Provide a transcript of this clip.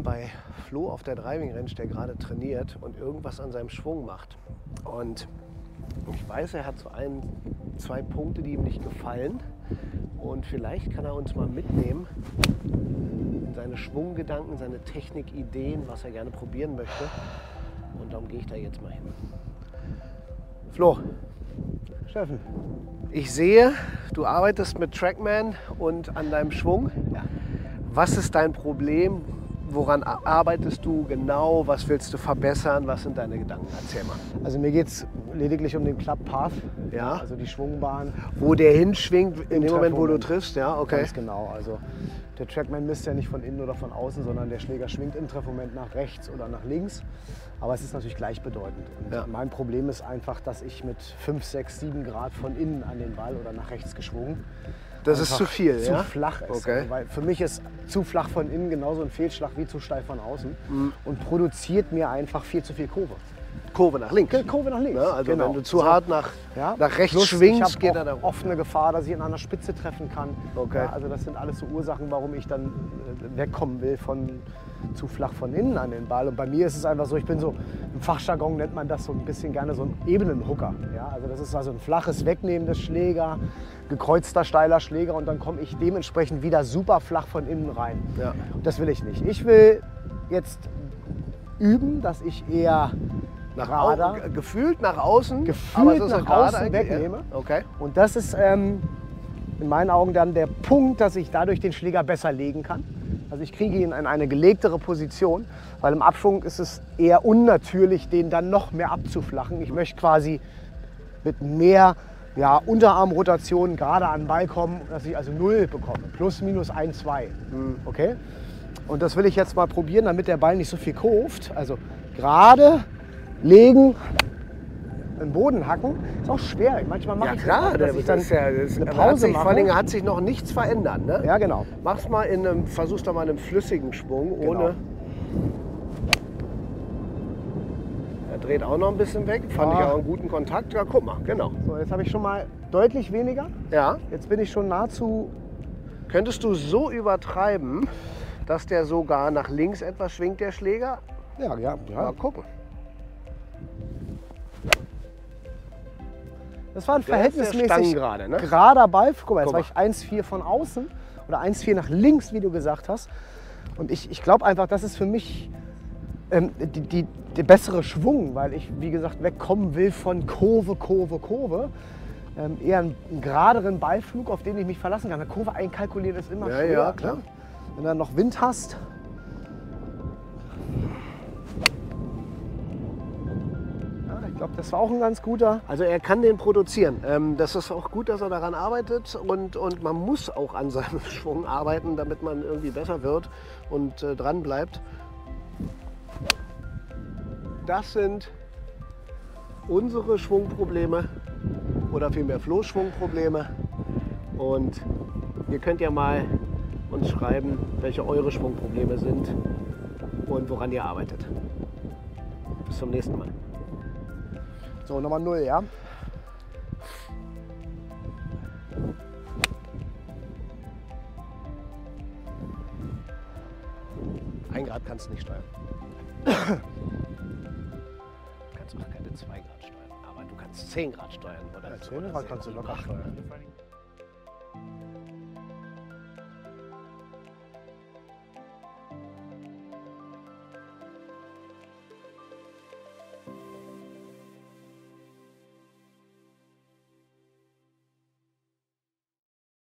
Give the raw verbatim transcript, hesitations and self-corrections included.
bei Flo auf der Driving Range, der gerade trainiert und irgendwas an seinem Schwung macht. Und ich weiß, er hat so ein, zwei Punkte, die ihm nicht gefallen. Und vielleicht kann er uns mal mitnehmen in seine Schwunggedanken, seine Technikideen, was er gerne probieren möchte. Und darum gehe ich da jetzt mal hin. Flo, Steffen. Ich sehe, du arbeitest mit Trackman und an deinem Schwung. Ja. Was ist dein Problem? Woran arbeitest du genau? Was willst du verbessern? Was sind deine Gedanken? Erzähl mal. Also mir geht es lediglich um den Club Path, Ja. also die Schwungbahn. Wo der hinschwingt in dem Moment, wo du Treffmoment. triffst, ja, okay. Ganz genau. Also der Trackman misst ja nicht von innen oder von außen, sondern der Schläger schwingt im Treffmoment nach rechts oder nach links. Aber es ist natürlich gleichbedeutend. Und Ja. mein Problem ist einfach, dass ich mit fünf, sechs, sieben Grad von innen an den Ball oder nach rechts geschwungen. Das ist zu viel, zu ja? flach ist. Okay. Also, weil für mich ist zu flach von innen genauso ein Fehlschlag wie zu steif von außen Mhm. und produziert mir einfach viel zu viel Kurve. Kurve nach links. Kurve nach links. Ja, also genau. wenn du zu So. hart nach, Ja, nach rechts plus schwingst, ich geht habe er da auch oft eine Gefahr, dass ich an einer Spitze treffen kann. Okay. Ja, also das sind alles so Ursachen, warum ich dann äh, wegkommen will von zu flach von innen an den Ball. Und bei mir ist es einfach so, ich bin so, im Fachjargon nennt man das so ein bisschen gerne so ein Ebenenhooker. Ja, also das ist also ein flaches Wegnehmen des Schläger, gekreuzter steiler Schläger und dann komme ich dementsprechend wieder super flach von innen rein. Ja. Und das will ich nicht. Ich will jetzt üben, dass ich eher nach gerader, au gefühlt nach außen, gefühlt aber es ist nach auch gerade außen eigentlich, wegnehme. Ja. Okay. Und das ist ähm, in meinen Augen dann der Punkt, dass ich dadurch den Schläger besser legen kann. Also ich kriege ihn in eine gelegtere Position, weil im Abschwung ist es eher unnatürlich, den dann noch mehr abzuflachen. Ich möchte quasi mit mehr ja, Unterarmrotation gerade an den Ball kommen, dass ich also null bekomme. Plus, minus ein, zwei. Okay? Und das will ich jetzt mal probieren, damit der Ball nicht so viel kurft. Also gerade legen, den Boden hacken, ist auch schwer. Manchmal mache Ja ich klar, das, dass das ich dann ist ja, das eine hat Pause sich, mache. vor allem hat sich noch nichts verändert. Ne? Ja, genau. Mach's mal in einem, versuch's doch mal in einem flüssigen Schwung, Genau. ohne. Er dreht auch noch ein bisschen weg, fand Ah. ich auch einen guten Kontakt. Ja, guck mal, genau. So, jetzt habe ich schon mal deutlich weniger. Ja, Jetzt bin ich schon nahezu. könntest du so übertreiben, dass der sogar nach links etwas schwingt, der Schläger? Ja, ja, Mal ja. gucken. Das war ein Der ist der verhältnismäßig Stangen gerade, ne? gerader Ball. Guck mal, jetzt Guck war ich eins vier von außen oder eins vier nach links, wie du gesagt hast. Und ich, ich glaube einfach, das ist für mich ähm, die, die, der bessere Schwung, weil ich, wie gesagt, wegkommen will von Kurve, Kurve, Kurve. Ähm, eher einen, einen geraderen Ballflug, auf den ich mich verlassen kann. Eine Kurve einkalkulieren ist immer Ja, schwer. ja, klar. Ne? Wenn du dann noch Wind hast. Ja, ich glaube, das war auch ein ganz guter. Also er kann den produzieren. Ähm, das ist auch gut, dass er daran arbeitet und, und man muss auch an seinem Schwung arbeiten, damit man irgendwie besser wird und äh, dran bleibt. Das sind unsere Schwungprobleme oder vielmehr Floh-Schwungprobleme und ihr könnt ja mal uns schreiben, welche eure Schwungprobleme sind und woran ihr arbeitet. Bis zum nächsten Mal. So, Nummer null, ja? Ein Grad kannst du nicht steuern. Du kannst auch keine zwei Grad steuern, aber du kannst zehn Grad steuern. Oder zehn Grad kannst du locker steuern. steuern.